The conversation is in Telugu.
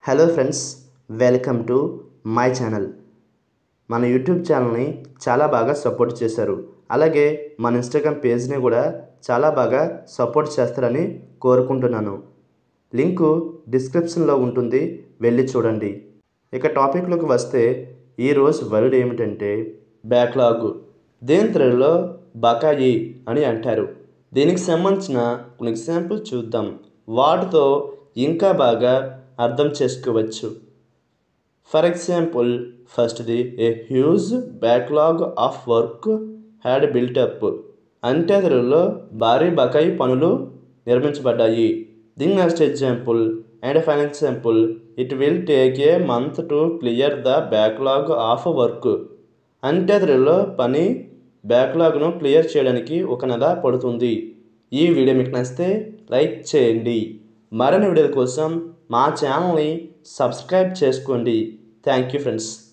Hello friends, welcome to my channel. మన యూట్యూబ్ ఛానల్ని చాలా బాగా సపోర్ట్ చేశారు. అలాగే మన ఇన్స్టాగ్రామ్ పేజ్ని కూడా చాలా బాగా సపోర్ట్ చేస్తారని కోరుకుంటున్నాను. లింకు డిస్క్రిప్షన్లో ఉంటుంది, వెళ్ళి చూడండి. ఇక టాపిక్లోకి వస్తే ఈరోజు వర్డ్ ఏమిటంటే బ్యాక్లాగ్. దీని తెలుగులో బకాయి అని అంటారు. దీనికి సంబంధించిన కొన్ని ఎగ్జాంపుల్ చూద్దాం. వాటితో ఇంకా బాగా అర్థం చేసుకోవచ్చు. ఫర్ ఎగ్జాంపుల్, ఫస్ట్ది a huge backlog of work had built up. అంటే తెలుగులో భారీ బకాయి పనులు నిర్మించబడ్డాయి. దీని next example and final example, it will take a month to clear the backlog of work. అంటే తెలుగులో పని బ్యాక్లాగ్ను క్లియర్ చేయడానికి 1 నెల పడుతుంది. ఈ వీడియో మీకు నచ్చితే లైక్ చేయండి. మరిన్ని వీడియోల కోసం మా ఛానల్ని సబ్స్క్రైబ్ చేసుకోండి. Thank you friends.